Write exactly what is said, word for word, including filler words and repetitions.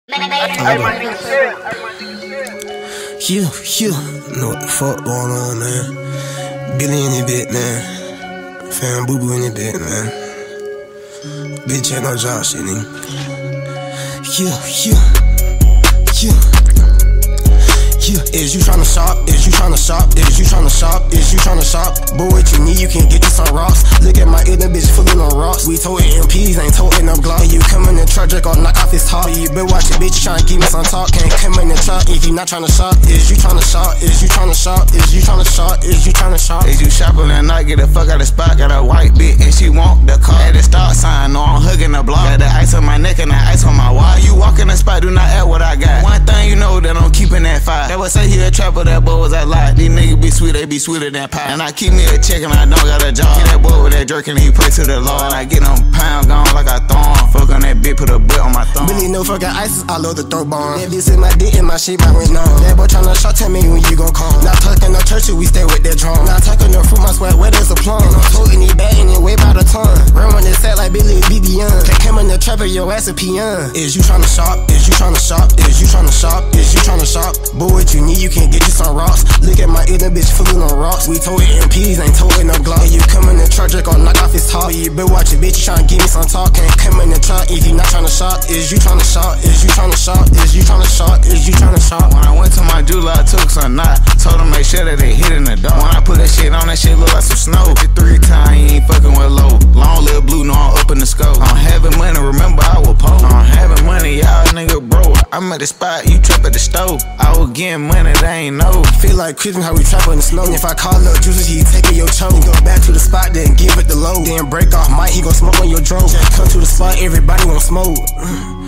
You, you know what the fuck going on, man. Billy in it bit, man. Fam boo boo in it bit, man. Bitch ain't no job shit, nigga. You, you, you. Yeah. Is you tryna shop? Is you tryna shop? Is you tryna shop? Is you tryna shop? Boy, what you need, you can get you some rocks. Look at my ear, that bitch full of no rocks. We told M Ps, ain't told no glock. And you come in the truck, Drake, I'll knock off his top. You better watch your bitch, tryna give me some talk. Can't come in the truck if you not tryna shop. Is you tryna shop? Is you tryna shop? Is you tryna shop? Is you tryna shop? Is you shopping and not get the fuck out of the spot? Got a white bitch and she want the car. At the start sign, no, I'm hugging the block. Got the ice on my neck and the ice on my wall. You walk in the spot, do not add what I got. One thing you know that I'm keeping that fire. That was say he a trapper, that boy was a lie. These niggas be sweet, they be sweeter than pie. And I keep me a check and I don't got a job. Get that boy with that jerk and he pray to the Lord. And I get on pound gone like I throw him. Fuck on that bitch, put a butt on my thumb. Really no fucking ISIS, I love the throw bomb. That bitch in my dick and my shit, I went on. That boy tryna shot, tell me when you gon' come. Not talking no church, we stay with that drum. Not talking no fruit, my sweat, where there's a plum. And I'm toting it bad and it way by the ton. Run on this set like Billy B B young. Can't come in the trapper, your ass a peon. Is you tryna shop? Is you tryna shop? Is you tryna shop? Is you tryna shop? Boy, what you need, you can get you some rocks. Look at my ear, that bitch full of no rocks. We told M Ps, ain't told no glock. And you come in the truck, Drake, I'll knock off his top. You better watch your bitch, you tryna give me some talk. Can't come in the truck if you not tryna shop. Is you tryna shop? Is you tryna shop? Is you tryna shop? Is you tryna shop? When I went to my jeweler, I took some knot. Told him make sure that they hit in the door. When I put that shit on, that shit look like some snow. Hit three times, you ain't fucking with low. Long little blue, no, I'm up in the scope. I'm having money, remember I was poor. I'm having money, y'all nigga bro. I'm at the spot, you trap at the stove. I was getting money, they ain't know. Feel like Christmas, how we trap in the snow. And if I call up juices, he taking your choke. Go back to the spot, then give it the low. Then break off mic, he gon' smoke on your drone. Just come to the spot, everybody won't smoke.